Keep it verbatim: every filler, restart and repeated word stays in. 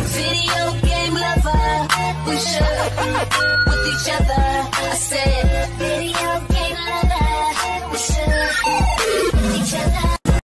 Video game lover, we should with each other. I said